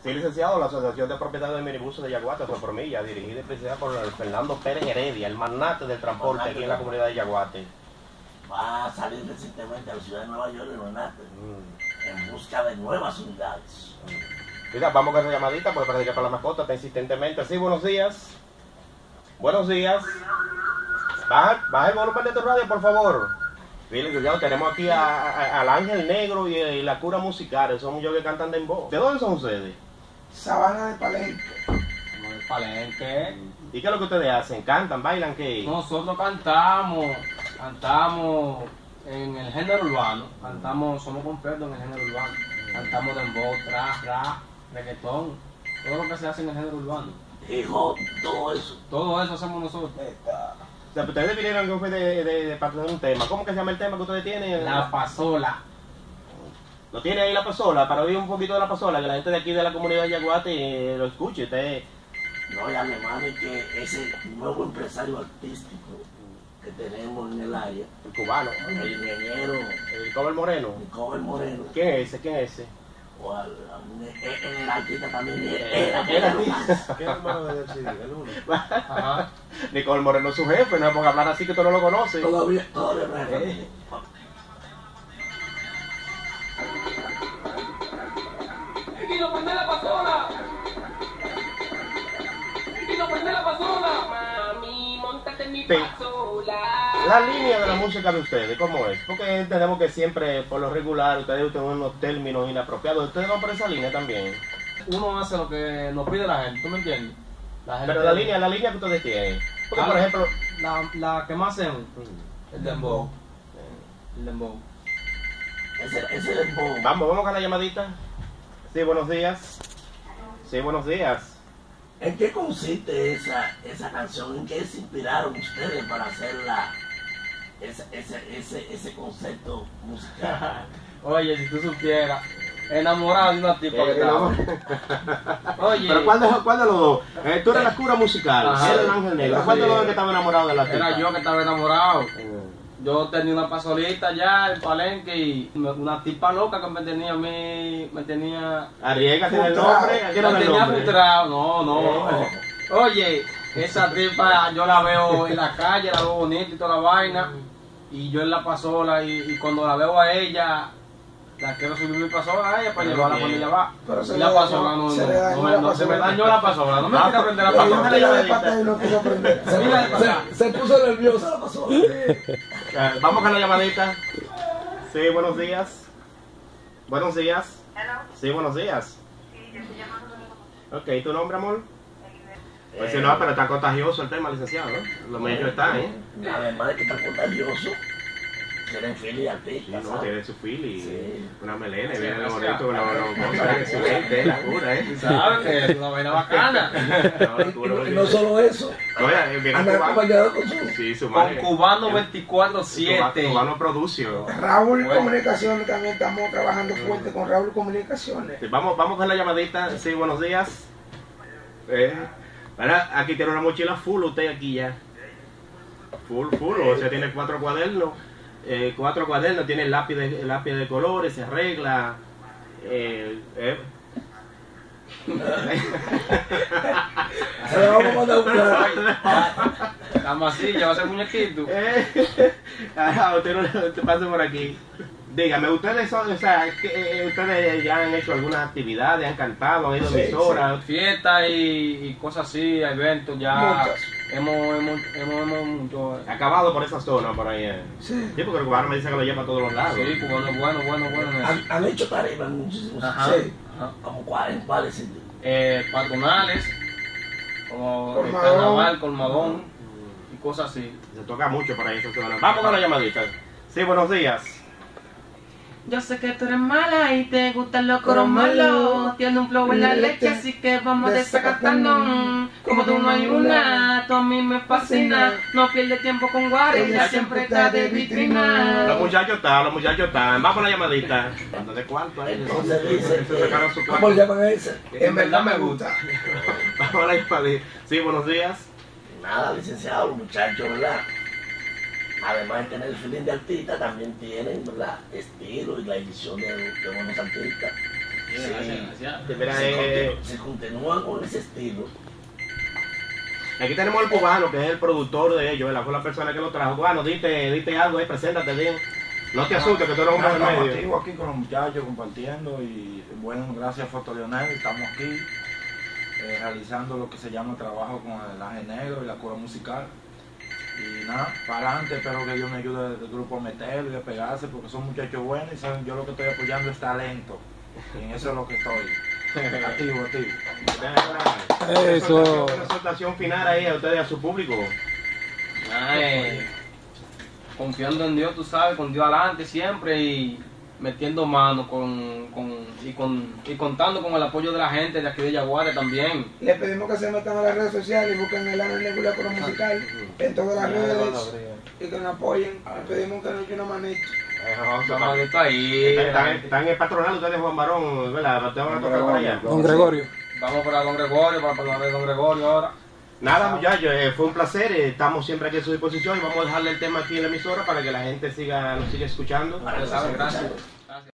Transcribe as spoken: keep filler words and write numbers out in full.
Sí, licenciado, la Asociación de Propietarios de Minibuses de Yaguate, por mí, ya dirigida y presidida por el Fernando Pérez Heredia, el magnate del transporte magnate aquí en la comunidad de Yaguate. Va a salir recientemente a la ciudad de Nueva York de magnate, mm. en busca de nuevas unidades. Mira, vamos con esa llamadita porque parece que para la mascota está insistentemente. Sí, buenos días. Buenos días. Baja, baja el volumen de tu radio, por favor. Miren, ya tenemos aquí a, a, al Ángel Negro y, y la Cura Musical. Son muchos que cantan de dembow. ¿De dónde son ustedes? Sabana de Palenque. Como de Palenque. ¿Y qué es lo que ustedes hacen? ¿Cantan? ¿Bailan? ¿Qué? Nosotros cantamos, cantamos en el género urbano. Cantamos, somos completos en el género urbano. Cantamos dembow, trap, rap, reggaetón. Todo lo que se hace en el género urbano. Hijo, todo eso. Todo eso hacemos nosotros. O sea, ustedes vinieron que fue de, de, de parte de un tema. ¿Cómo que se llama el tema que ustedes tienen? La pasola. ¿Lo tiene ahí la pasola? Para oír un poquito de la pasola, que la gente de aquí de la comunidad de Yaguate eh, lo escuche. Usted... No, y además de que ese nuevo empresario artístico que tenemos en el área, el cubano, el ingeniero, el Cobel Moreno. El Cobel Moreno. ¿Quién es ese? ¿Quién es ese? O al, el, el artista también eh, era. ¿El artista? ¿Qué número de D C D? El uno. Ajá. Nicole Moreno es su jefe, no es porque hablar así que tú no lo conoces. Todavía, todavía no es familia. ¡Y no prende la pasola! ¡Y no prende la pasola! Mami, montate en mi pasola. La línea de la música de ustedes, ¿cómo es? Porque entendemos que siempre, por lo regular, ustedes utilizan unos términos inapropiados. ¿Ustedes van por esa línea también? Uno hace lo que nos pide la gente, ¿tú me entiendes? La gente... Pero la línea, la línea que ustedes tienen. Porque, la, por ejemplo... La, la que más hacemos, el dembow. El dembow. Ese, ese dembow. Vamos, vamos con la llamadita. Sí, buenos días. Sí, buenos días. ¿En qué consiste esa, esa canción? ¿En qué se inspiraron ustedes para hacer la, ese, ese, ese, ese concepto musical? Oye, si tú supieras, enamorado de una tipa eh, que estaba. Oye. Pero ¿cuál de, cuál de los dos? Eh, tú eres la Cura Musical, Ajá. él es el Ángel Negro. ¿Cuál de los dos que estaba enamorado de la tipa? Era yo que estaba enamorado. Yo tenía una pasolita ya en Palenque y una tipa loca que me tenía a mí, me tenía... Arriesga tiene el nombre, me tenía frustrado, no, no. Eh. Oye, esa tipa yo la veo en la calle, la veo bonita y toda la vaina, y yo en la pasola, y, y cuando la veo a ella, la quiero subir mi pasola a ella para llevarla cuando ella va. Pero y la pasola no, se no, le no, no, no se me dañó la pasola, no me quiero aprender la pasola. Se, se puso nerviosa la pasola. Vamos con la llamadita. Sí, buenos días. Buenos días. Hello. Sí, buenos días. Sí, yo estoy llamando de Ok, ¿tu nombre, amor? Pues si no, pero está contagioso el tema, licenciado, ¿no? Lo medio está, ¿eh? Además de que está contagioso, tienen fili y artistas. Sí, no, tiene su fili, sí. Una melena, y viene bonito, una cosa excelente, la cura, ¿eh? ¿Sabes? Que es una vaina bacana. No, y, y, y no solo eso, no, ya, viene acompañado con su... Sí, su con madre. Cubano veinticuatro siete. Cubano Producio. Raúl bueno. Comunicaciones, también estamos trabajando fuerte con Raúl Comunicaciones. Sí, vamos, vamos con la llamadita. Sí, buenos días. Eh, ¿verdad? Aquí tiene una mochila full usted aquí ya. Full, full, o sea, tiene cuatro cuadernos. Eh, cuatro cuadernos, tiene el lápiz de, el lápiz de colores, se arregla. Eh, eh. Se lo vamos a mandar un La masilla va a ser muñequito. Eh, ah, usted no te pase por aquí. Dígame, ustedes son, o sea, que, eh, ustedes ya han hecho algunas actividades, han cantado, han ido a sí, emisoras. Sí. Fiestas y, y cosas así, eventos ya. Muchas. Hemos, hemos, hemos, hemos mucho. Acabado por esa zona, por ahí. Eh. Sí. Sí, porque el cubano me dice que lo lleva a todos los lados. Sí, cubano, bueno, bueno, bueno. Han, han hecho tarimas muchísimos. Ajá. Sí. Ajá. Como cuarenta, ¿cuáles sitios? Eh, patronales, como el Colmadón. carnaval, colmadón y cosas así. Se toca mucho por ahí esa zona. Vamos con la llamadita. Sí, buenos días. Yo sé que tú eres mala y te gustan los coros malos. Tiene un flow en la leche, así que vamos desacatando. Como tú no hay una, tú a mí me fascina. No pierde tiempo con Guare, ella siempre está de vitrina. Los muchachos están, los muchachos están. Vamos con la llamadita. ¿De cuánto hay? Entonces dice Se sacaron su que, ¿Cómo cuarto. le llaman a ese? En verdad me gusta. Vamos a la llamadita. Sí, buenos días. nada, licenciado, los muchachos, ¿verdad? Además de tener el feeling de artista, también tienen, ¿verdad?, estilo y la edición de, de buenos artistas. Sí, gracias, gracias. Sí, mira, Si, eh, continu- si continúan con ese estilo, aquí tenemos al cubano, que es el productor de ellos, ¿verdad? Fue la persona que lo trajo. Cubano, dite, dite algo ahí, preséntate bien. No te asustes, que tú eres un Nada, hombre estamos medio. activos aquí con los muchachos compartiendo y bueno, gracias Foto Leonel, estamos aquí eh, realizando lo que se llama trabajo con el Aje Negro y la cura musical. Y nada, para adelante, espero que Dios me ayude del grupo a meterlo y a pegarse porque son muchachos buenos y saben, yo lo que estoy apoyando es talento. Y en eso es lo que estoy. Activo, activo. Eso. Una exhortación final ahí a ustedes, a su público. Ay, confiando en Dios, tú sabes, con Dios adelante siempre y metiendo mano con, con, y, con, y contando con el apoyo de la gente de aquí de Yaguare también. Le pedimos que se metan a las redes sociales y busquen el Aje Negro y la Cura Musical en todas las redes y que nos apoyen. Le pedimos que nos echen una manita. La mano está ahí. Están, están en el patronal ustedes, Juan Barón, ¿verdad? Te van a tocar por allá. Don Gregorio. Vamos para Don Gregorio, para para Don Gregorio ahora. Nada, muchachos, eh, fue un placer. eh, estamos siempre aquí a su disposición y vamos a dejarle el tema aquí en la emisora para que la gente siga, nos siga escuchando. Ya saben, gracias.